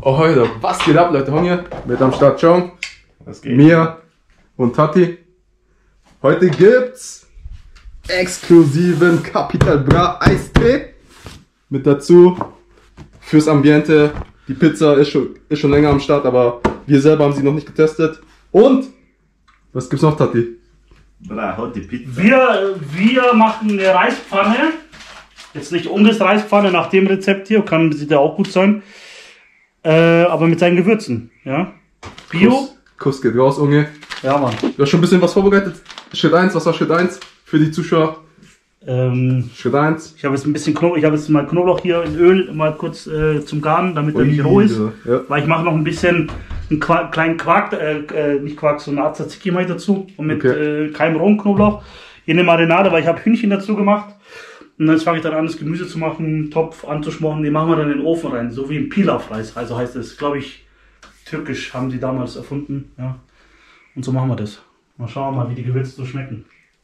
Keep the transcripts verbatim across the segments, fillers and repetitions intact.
Oh, heute, was geht ab, Leute? Honje mit am Start, Chong, Mia und Tati. Heute gibt's exklusiven Capital Bra Eistee. Mit dazu fürs Ambiente. Die Pizza ist schon, ist schon länger am Start, aber wir selber haben sie noch nicht getestet. Und was gibt's noch, Tati? Bra, heute Pizza. Wir, wir machen eine Reispfanne. Jetzt nicht Unges Reispfanne nach dem Rezept hier, kann sieht ja auch gut sein. Äh, aber mit seinen Gewürzen, ja. Bio. Kuss, Kuss geht raus, Unge. Ja, Mann. Du hast schon ein bisschen was vorbereitet. Schritt eins, was war Schritt eins für die Zuschauer? Ähm, Schritt eins. ich habe jetzt ein bisschen Knoblauch, ich habe jetzt mal Knoblauch hier in Öl mal kurz äh, zum Garen, damit er nicht roh ist. Ja. Weil ich mache noch ein bisschen einen Quark, kleinen Quark, äh, äh, nicht Quark, so eine Art Tzatziki mache ich dazu. Und mit Okay. äh, keinem rohen Knoblauch. Hier eine Marinade, weil ich habe Hühnchen dazu gemacht. Und jetzt fange ich dann an, das Gemüse zu machen, Topf anzuschmoren. Den machen wir dann in den Ofen rein, so wie ein Pilaf-Reis. Also heißt es, glaube ich, türkisch haben sie damals erfunden. Ja. Und so machen wir das. Mal schauen mal, wie die Gewürze so schmecken.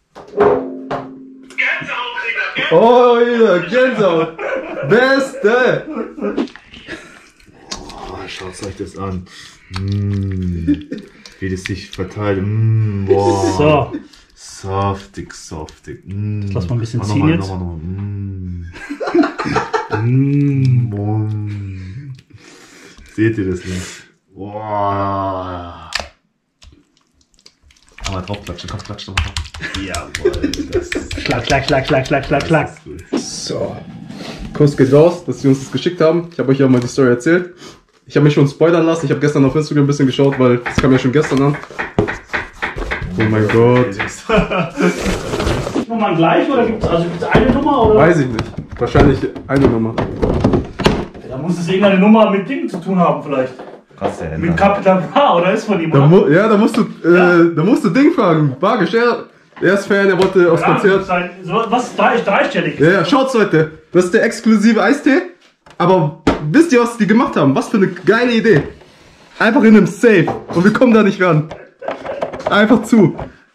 Oh, ja, Gänsehaut. Beste. Oh, schaut euch das an. Mm, wie das sich verteilt. Mm, boah. So. Saftig, saftig. Mm. Lass mal ein bisschen Mach ziehen nochmal, jetzt. nochmal, nochmal. Mm. Mm. Seht ihr das nicht? Boah. Aber draufklatschen, komm, klatsch doch mal. Jawohl, das ist Schlag, schlag, schlag, schlag, schlag, schlag, schlag. gut. So. Kuss geht raus, dass sie uns das geschickt haben. Ich habe euch ja mal die Story erzählt. Ich habe mich schon spoilern lassen. Ich habe gestern auf Instagram ein bisschen geschaut, weil das kam ja schon gestern an. Oh mein Gott. Nummern gleich oder gibt es also gibt's eine Nummer? Oder? Weiß ich nicht. Wahrscheinlich eine Nummer. Da muss es irgendeine Nummer mit Dingen zu tun haben vielleicht. Krasse Hände. Mit Capital Bra oder ist von ihm, Da oder? mu ja, da musst du, äh, Ja. da musst du Ding fragen. Bargisch, er, er ist Fan, er wollte aufs Ja, Konzert. sein- so, was? Drei, dreistellig? Ja, ja, schaut's Leute. Das ist der exklusive Eistee. Aber wisst ihr, was die gemacht haben? Was für eine geile Idee. Einfach in einem Safe. Und wir kommen da nicht ran. Einfach zu.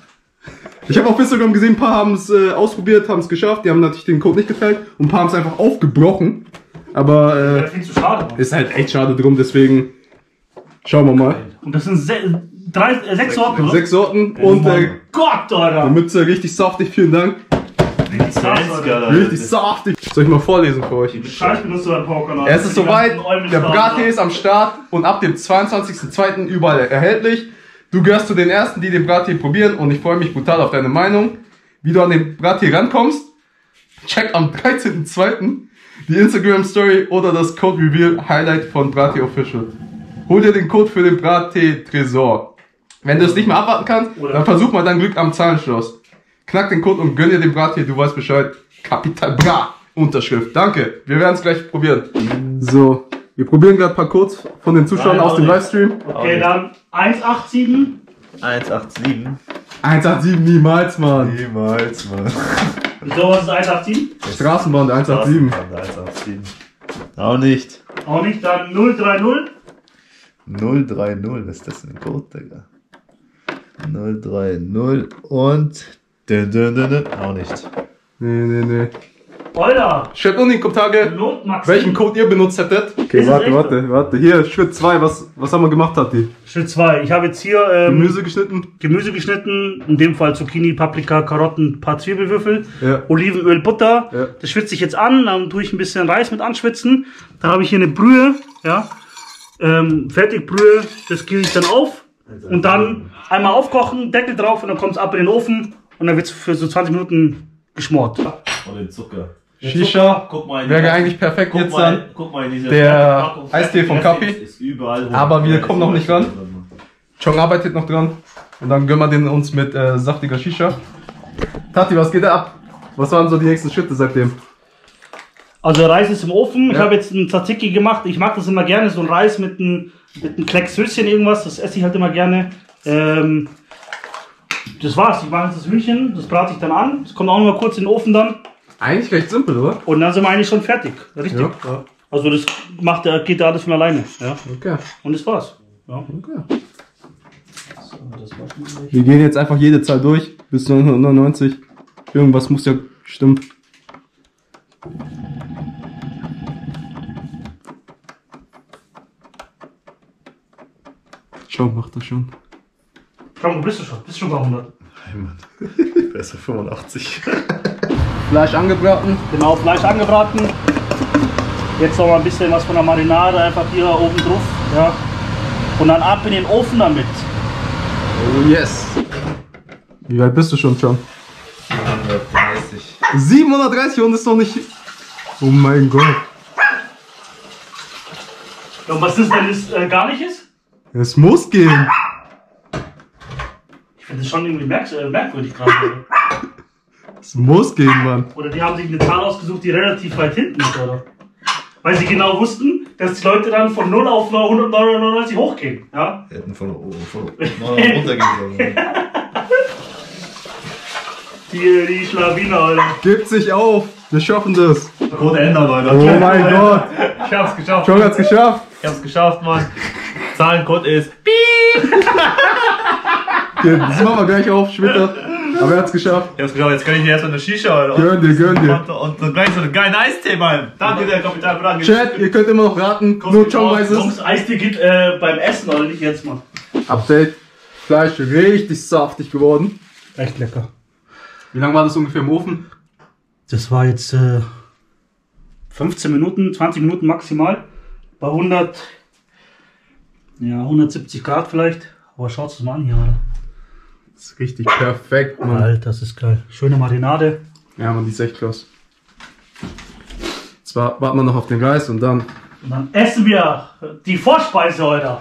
Ich habe auf Instagram gesehen, ein paar haben es äh, ausprobiert, haben es geschafft. Die haben natürlich den Code nicht geteilt. Und ein paar haben es einfach aufgebrochen. Aber Ja, äh, viel zu schade. Mann. ist halt echt schade drum, deswegen schauen wir mal. Und das sind se drei, äh, sechs Sorten, oder? Sechs Sorten und äh, Gott, die Alter! Mütze richtig saftig, vielen Dank. Richtig krass, Alter. Richtig saftig. Soll ich mal vorlesen für euch? Scheiß benutzt du deinen Powerkanal. Es ist soweit, der Brattee ist am Start und ab dem zweiundzwanzigsten zweiten überall erhältlich. Du gehörst zu den Ersten, die den Brattee probieren und ich freue mich brutal auf deine Meinung. Wie du an den Brattee rankommst, check am dreizehnten zweiten die Instagram-Story oder das Code-Reveal-Highlight von Brattee Official. Hol dir den Code für den Brattee-Tresor. Wenn du es nicht mehr abwarten kannst, Oder- dann versuch mal dein Glück am Zahlenschloss. Knack den Code und gönn dir den Brattee, du weißt Bescheid. Capital Bra, Unterschrift. Danke, wir werden es gleich probieren. So, wir probieren gerade ein paar Codes von den Zuschauern Nein, aus auch dem nicht. Livestream. Okay, dann eins acht sieben. eins acht sieben. eins acht sieben niemals, Mann. Niemals, Mann. So, was ist eins acht sieben? Straßenbahn eins acht sieben. eins acht sieben. Auch nicht. Auch nicht, dann null drei null. null drei null, was ist das für ein Code, Digga? null drei null und. Dun, dun, dun, dun. Auch nicht. Nee, nee, nee. Alter! Schreibt unten in die Kommentare, Notmax. welchen Code ihr benutzt hättet. Okay, Ist es warte, echt? warte, warte. Hier, Schritt zwei. Was, was haben wir gemacht, Tati? Schritt zwei. Ich habe jetzt hier ähm, Gemüse geschnitten. Gemüse geschnitten, in dem Fall Zucchini, Paprika, Karotten, ein paar Zwiebelwürfel, Ja. Olivenöl, Butter. Ja. Das schwitze ich jetzt an, dann tue ich ein bisschen Reis mit anschwitzen. Dann habe ich hier eine Brühe, ja, ähm, Fertigbrühe, das gieße ich dann auf und dann einmal aufkochen, Deckel drauf und dann kommt es ab in den Ofen und dann wird es für so zwanzig Minuten geschmort. Und den Zucker. Shisha. Guck mal in Wäre die- eigentlich perfekt guck jetzt mal, dann. guck mal in diese Der Fertigpackung. Eistee von Fertig Kapi. ist überall. Aber wir Ja, kommen ist noch nicht überall ran. drin. Chong arbeitet noch dran. Und dann gönnen wir den uns mit äh, saftiger Shisha. Tati, was geht da ab? Was waren so die nächsten Schritte seitdem? Also der Reis ist im Ofen. Ich Ja. habe jetzt einen Tzatziki gemacht. Ich mag das immer gerne, so ein Reis mit einem mit einem Klecks Höschen irgendwas. Das esse ich halt immer gerne. Ähm, das war's. Ich mache jetzt das Hühnchen, das brate ich dann an. Das kommt auch noch mal kurz in den Ofen dann. Eigentlich recht simpel, oder? Und dann sind wir eigentlich schon fertig. Richtig. Ja. ja. Also das macht, der- geht da alles von alleine. Ja. Okay. Und das war's. Ja. okay. Wir gehen jetzt einfach jede Zahl durch bis neunzehnhundertneunundneunzig. Irgendwas muss ja stimmen. Schon, macht das schon. Komm, wo bist du schon? Bist du schon bei hundert? Nein, Mann. Besser fünfundachtzig. Fleisch angebraten. Genau, Fleisch angebraten. Jetzt noch mal ein bisschen was von der Marinade einfach hier oben drauf. Ja. Und dann ab in den Ofen damit. Oh yes. Wie weit bist du schon, John? siebenhundertdreißig. siebenhundertdreißig und ist noch nicht... Oh mein Gott. Ja, und was ist, wenn es äh, gar nicht ist? Es muss gehen. Ich finde das schon irgendwie merk äh, merkwürdig gerade. Es muss gehen, Mann. Oder die haben sich eine Zahl ausgesucht, die relativ weit hinten ist, oder? Weil sie genau wussten, dass die Leute dann von null auf hundertneunundneunzig hochgehen. Ja? Wir hätten von oben von oben runtergehen sollen. Die, die Schlawiner, Alter. Gebt sich auf. Wir schaffen das. Code ändern, Leute. Oh mein Gott. Ich hab's geschafft. John hat's geschafft. Ich hab's geschafft, Mann. Zahlencode ist. Okay, das machen wir gleich auf später. Aber er hat's geschafft. Ich hab's geschafft. Jetzt kann ich mir erstmal eine Shisha, Alter. Gönn dir, gönn dir. Und, und gleich so einen geilen Eistee, Mann. Danke, der Kapital. Danke. Chat, ihr könnt immer noch raten. Nur John weiß es. Jungs, Eistee geht äh, beim Essen, oder nicht jetzt, Mann? Update. Fleisch richtig saftig geworden. Echt lecker. Wie lange war das ungefähr im Ofen? Das war jetzt äh, fünfzehn Minuten, zwanzig Minuten maximal. Bei hundert, ja, hundertsiebzig Grad vielleicht. Aber schaut es mal an hier, Alter. Das ist richtig perfekt, Mann. Alter, das ist geil. Schöne Marinade. Ja, Mann, die ist echt klasse. Jetzt warten wir noch auf den Reis und dann... Und dann essen wir die Vorspeise heute.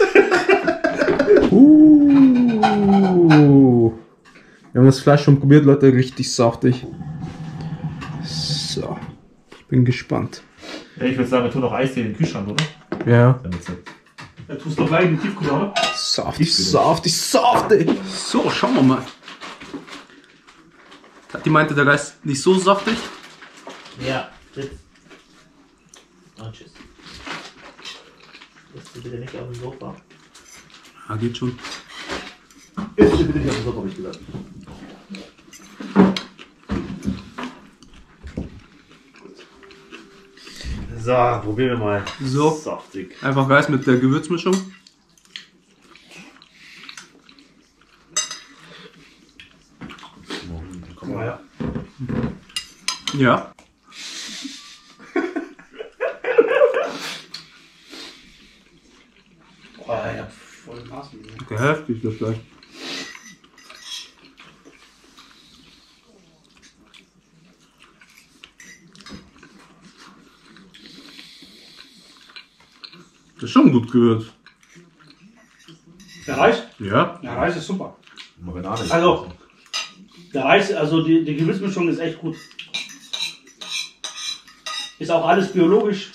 Uh, wir haben das Fleisch schon probiert, Leute, richtig saftig. So, ich bin gespannt. Ja, ich würde sagen, wir tun noch Eistee in den Kühlschrank, oder? Ja. Da tust du doch gleich in den Tiefkühler, oder? Saftig, saftig, saftig. So, schauen wir mal. Die meinte, der Reis nicht so saftig. Ja, sitz. Oh, tschüss. Bist du bitte nicht auf dem Sofa? Ja, geht schon. Ist bitte nicht auf dem Sofa, hab ich gesagt. So, probieren wir mal. So, Saftig. einfach Reis mit der Gewürzmischung. Komm mal her. Ja. Boah, ich hab voll Maß. Okay, heftig das Fleisch. Das ist schon gut gewürzt. Der Reis? Ja. Der Reis ist super. Marinade. Also, der Reis, also die, die Gewürzmischung ist echt gut. Ist auch alles biologisch.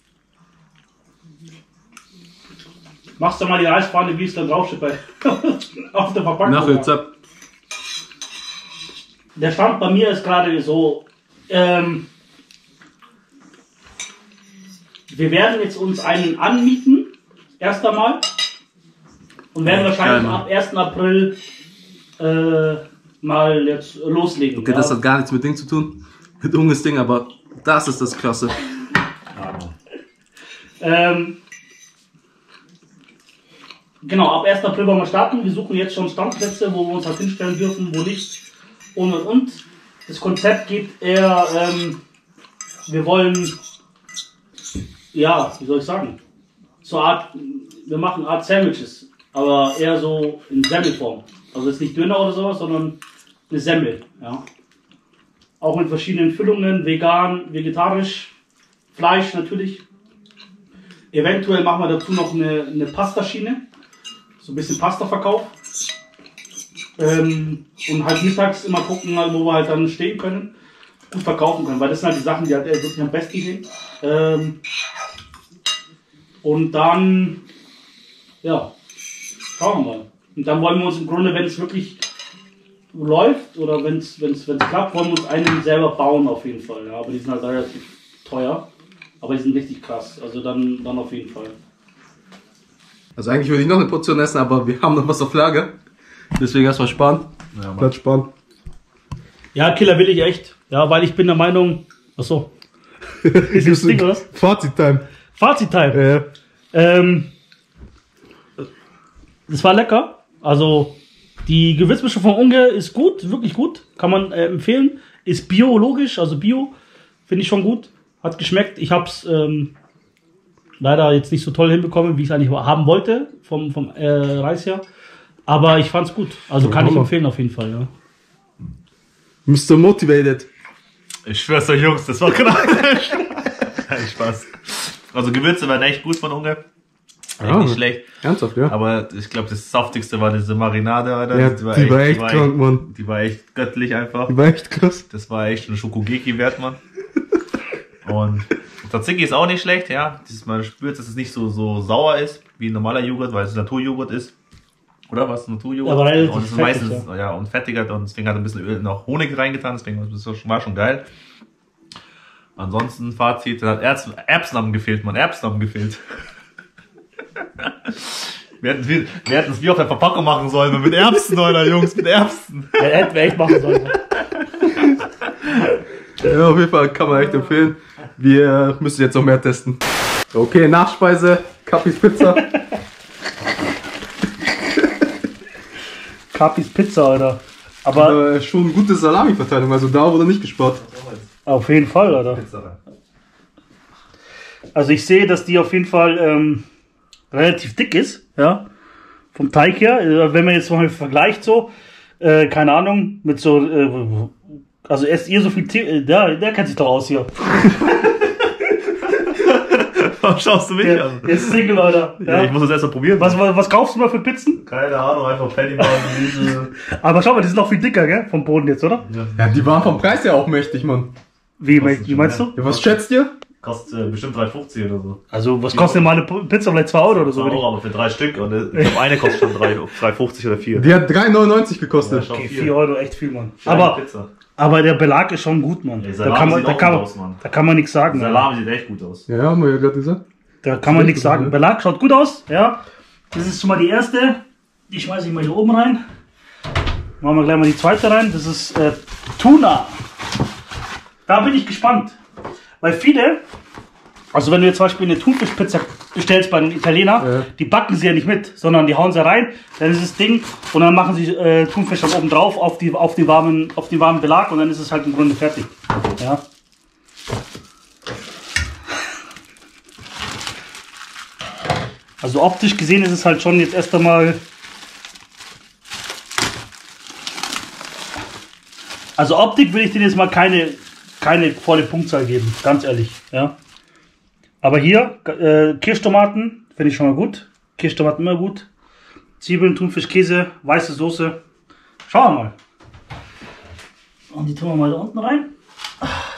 Machst du mal die Reispfanne, wie es dann draufsteht bei auf der Verpackung. Nach Rezept. Der Stand bei mir ist gerade so, ähm, wir werden jetzt uns einen anmieten, erst einmal, und werden Ja, wahrscheinlich geil, Mann. ab ersten April äh, mal jetzt loslegen. Okay, ja. das hat gar nichts mit Ding zu tun. Mit Unges Ding, aber das ist das Klasse. Ähm, genau, ab ersten April wollen wir starten. Wir suchen jetzt schon Standplätze, wo wir uns halt hinstellen dürfen, wo nicht. Und und und. Das Konzept geht eher, ähm, wir wollen, ja, wie soll ich sagen, so Art, wir machen Art Sandwiches, aber eher so in Semmelform. Also jetzt nicht Döner oder sowas, sondern eine Semmel. Ja. Auch mit verschiedenen Füllungen, vegan, vegetarisch, Fleisch natürlich. Eventuell machen wir dazu noch eine, eine Pastaschiene, so ein bisschen Pastaverkauf. Ähm, und halt mittags immer gucken, wo wir halt dann stehen können, gut verkaufen können, weil das sind halt die Sachen, die halt wirklich am besten gehen. Ähm, und dann, ja, schauen wir mal. Und dann wollen wir uns im Grunde, wenn es wirklich läuft oder wenn es klappt, wollen wir uns einen selber bauen auf jeden Fall. Ja, aber die sind halt relativ teuer. Aber die sind richtig krass, also dann, dann auf jeden Fall. Also eigentlich würde ich noch eine Portion essen, aber wir haben noch was auf Lager. Deswegen erstmal sparen. Ja, Platz sparen. Ja, Killer will ich echt. Ja, weil ich bin der Meinung. Achso. Ist das Ding, oder was? Fazit-Time. Fazit-Time. Ja. Ähm, es war lecker. Also die Gewürzmischung von Unge ist gut, wirklich gut. Kann man äh, empfehlen. Ist biologisch, also bio. Finde ich schon gut. Hat geschmeckt. Ich habe es ähm, leider jetzt nicht so toll hinbekommen, wie ich es eigentlich haben wollte. Vom, vom äh, Reis her. Aber ich fand es gut. Also kann ich empfehlen auf jeden Fall. Ja. Mister Motivated. Ich schwör's euch, Jungs, das war genau. Kein Spaß. Also Gewürze waren echt gut von Unge. Echt Ja, nicht schlecht. Ernsthaft, ja? Aber ich glaube, das saftigste war diese Marinade, Alter. Ja, die war echt krank, Mann. Die war echt göttlich einfach. Die war echt krass. Das war echt ein Schokogeki wert, Mann. Und Tzatziki ist auch nicht schlecht, ja. Dieses, man spürt, dass es nicht so, so sauer ist, wie ein normaler Joghurt, weil es Naturjoghurt ist. Oder was? Naturjoghurt? Aber relativ und es ist fettig, meistens, ja. ja, und fettiger und deswegen hat er ein bisschen Öl, noch Honig reingetan, deswegen war es war schon geil. Ansonsten, Fazit, da hat Erbsen, Erbsen haben gefehlt, Mann. Erbsen haben gefehlt. Wir hätten, wir, wir hätten es wie auf der Verpackung machen sollen, mit Erbsen, Alter, Jungs, mit Erbsen. Ja, hätten wir echt machen sollen. Ja, auf jeden Fall kann man echt empfehlen. Wir müssen jetzt noch mehr testen. Okay, Nachspeise, Capis Pizza. Capis Pizza, Alter. Aber äh, schon gute Salami-Verteilung, also da wurde nicht gespart. auf jeden Fall, Alter. Also ich sehe, dass die auf jeden Fall ähm, relativ dick ist, ja. Vom Teig her. Äh, Wenn man jetzt mal vergleicht so, äh, keine Ahnung, mit so, äh, also esst ihr so viel Tee, äh, der, der kennt sich doch aus hier. Warum schaust du mich Der, an? der ist Single, Alter. Ja, Ja. ich muss das erst mal probieren. Was, was, was kaufst du mal für Pizzen? Keine Ahnung, einfach Pennymark, Lidl. Aber schau mal, die sind noch viel dicker, gell? Vom Boden jetzt, oder? Ja, die waren vom Preis ja auch mächtig, Mann. Wie, Kostet wie schon meinst mehr. du? Ja, was schätzt ihr? Kostet äh, bestimmt drei fünfzig oder so. Also, was kostet denn mal eine Pizza? Vielleicht zwei Euro oder so? So, würde ich- aber für drei Stück. Und äh, ich glaube, eine kostet schon drei fünfzig oder vier. Die hat drei neunundneunzig gekostet. Ja, Okay, vier Euro, echt viel, Mann. Aber Aber, Pizza. aber der Belag ist schon gut, Mann. Der Da Salat kann man, sieht da auch kann gut man, aus, Mann. da kann man nichts sagen. Der Mann. Salami sieht echt gut aus. Ja, haben wir ja gerade gesagt. Da kann man nichts gut, sagen. ne? Belag schaut gut aus, ja. Das ist schon mal die erste. Die schmeiße ich mal hier oben rein. Machen wir gleich mal die zweite rein. Das ist äh, Tuna. Da bin ich gespannt. Weil viele, also wenn du jetzt zum Beispiel eine Thunfischpizza bestellst bei einem Italiener, Ja. die backen sie ja nicht mit, sondern die hauen sie rein, dann ist das Ding und dann machen sie äh, Thunfisch dann oben drauf auf, die, auf, den warmen, auf den warmen Belag und dann ist es halt im Grunde fertig. Ja. Also optisch gesehen ist es halt schon jetzt erst einmal. Also Optik würde ich denen jetzt mal keine, keine volle Punktzahl geben, ganz ehrlich. Ja. Aber hier, äh, Kirschtomaten finde ich schon mal gut. Kirschtomaten immer gut. Zwiebeln, Thunfisch, Käse, weiße Soße. Schauen wir mal. Und die tun wir mal da unten rein.